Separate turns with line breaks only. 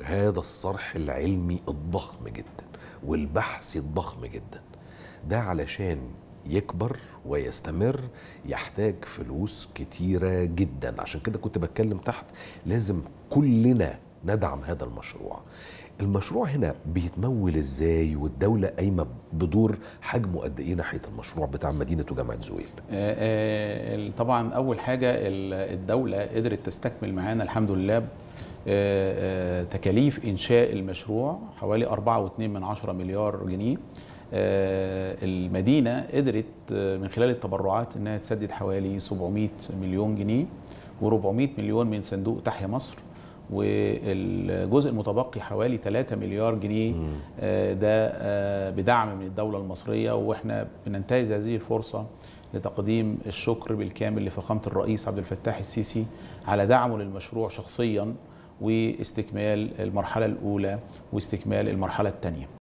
هذا الصرح العلمي الضخم جدا والبحث الضخم جدا ده علشان يكبر ويستمر يحتاج فلوس كتيرة جدا. عشان كده كنت بتكلم تحت لازم كلنا ندعم هذا المشروع. المشروع هنا بيتمول ازاي والدولة قايمة بدور حجمه قد ايه ناحية المشروع بتاع مدينة وجامعة زويل؟
طبعا اول حاجة الدولة قدرت تستكمل معانا الحمد لله تكاليف انشاء المشروع حوالي 4.2 مليار جنيه. المدينة قدرت من خلال التبرعات انها تسدد حوالي 700 مليون جنيه و400 مليون من صندوق تحيا مصر، والجزء المتبقي حوالي 3 مليار جنيه ده بدعم من الدولة المصرية. واحنا بننتهز هذه الفرصة لتقديم الشكر بالكامل لفخامة الرئيس عبد الفتاح السيسي على دعمه للمشروع شخصيا واستكمال المرحلة الأولى واستكمال المرحلة الثانية.